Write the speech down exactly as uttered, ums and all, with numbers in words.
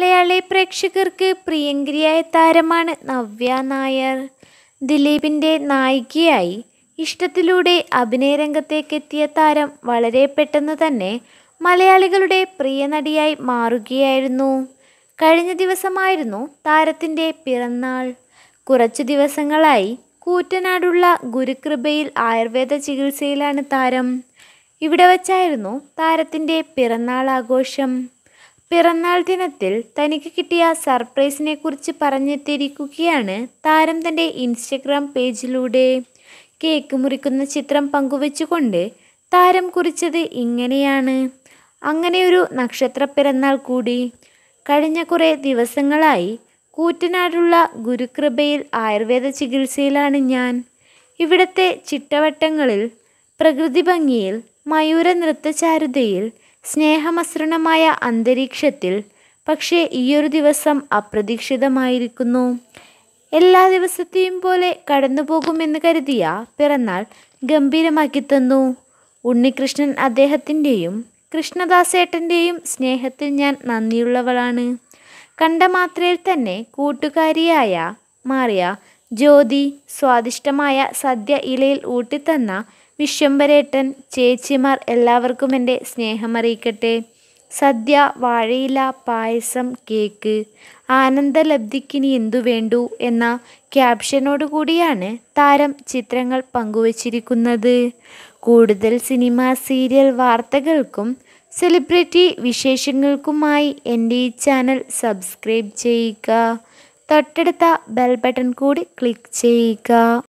മലയാളി പ്രേക്ഷകർക്ക് പ്രിയങ്കരിയായ താരമാണ് നവ്യ നായർ. ദിലീപിൻ്റെ നായികയായി ഇഷ്ടത്തിലൂടെ അഭിനയ രംഗത്തേക്കെത്തിയ താരം വളരെ പെട്ടെന്ന് തന്നെ മലയാളികളുടെ പ്രിയ നടിയായി മാറുകയായിരുന്നു. കഴിഞ്ഞ ദിവസമായിരുന്നു താരത്തിൻ്റെ പിറന്നാൾ. കുറച്ചു ദിവസങ്ങളായി കൂറ്റനാടുള്ള ഗുരുകൃപയിൽ ആയുർവേദ ചികിത്സയിലാണ് താരം. ഇവിടെ വച്ചായിരുന്നു താരത്തിൻ്റെ പിറന്നാൾ ആഘോഷം. പിറന്നാൾ ദിനത്തിൽ തനിക്ക് കിട്ടിയ സർപ്രൈസിനെ കുറിച്ച് പറഞ്ഞെത്തിയിരിക്കുകയാണ് താരം തൻ്റെ ഇൻസ്റ്റഗ്രാം പേജിലൂടെ. കേക്ക് മുറിക്കുന്ന ചിത്രം പങ്കുവെച്ചുകൊണ്ട് താരം കുറിച്ചത് ഇങ്ങനെയാണ്: അങ്ങനെയൊരു നക്ഷത്ര പിറന്നാൾ കൂടി. കഴിഞ്ഞ കുറേ ദിവസങ്ങളായി കൂറ്റനാടുള്ള ഗുരുകൃപയിൽ ആയുർവേദ ചികിത്സയിലാണ് ഞാൻ. ഇവിടുത്തെ ചിട്ടവട്ടങ്ങളിൽ, പ്രകൃതി ഭംഗിയിൽ, മയൂര നൃത്തചാരുതയിൽ, സ്നേഹമസൃണമായ അന്തരീക്ഷത്തിൽ. പക്ഷേ ഈയൊരു ദിവസം അപ്രതീക്ഷിതമായിരിക്കുന്നു. എല്ലാ ദിവസത്തെയും പോലെ കടന്നുപോകുമെന്ന് കരുതിയ പിറന്നാൾ ഗംഭീരമാക്കി തന്നു. ഉണ്ണികൃഷ്ണൻ അദ്ദേഹത്തിൻ്റെയും കൃഷ്ണദാസേട്ടൻ്റെയും സ്നേഹത്തിൽ ഞാൻ നന്ദിയുള്ളവളാണ്. കണ്ട മാത്രയിൽ തന്നെ കൂട്ടുകാരിയായ മാറിയ ജ്യോതി, സ്വാദിഷ്ടമായ സദ്യ ഇലയിൽ ഊട്ടിത്തന്ന വിശ്വംഭരേട്ടൻ, ചേച്ചിമാർ എല്ലാവർക്കും എൻ്റെ സ്നേഹമറിയിക്കട്ടെ. സദ്യ, വാഴയില, പായസം, കേക്ക്, ആനന്ദലബ്ധിക്കിനി എന്തു വേണ്ടു എന്ന ക്യാപ്ഷനോടു കൂടിയാണ് താരം ചിത്രങ്ങൾ പങ്കുവച്ചിരിക്കുന്നത്. കൂടുതൽ സിനിമ, സീരിയൽ വാർത്തകൾക്കും സെലിബ്രിറ്റി വിശേഷങ്ങൾക്കുമായി എൻ്റെ ഈ ചാനൽ സബ്സ്ക്രൈബ് ചെയ്യുക. തൊട്ടടുത്ത ബെൽ ബട്ടൺ കൂടി ക്ലിക്ക് ചെയ്യുക.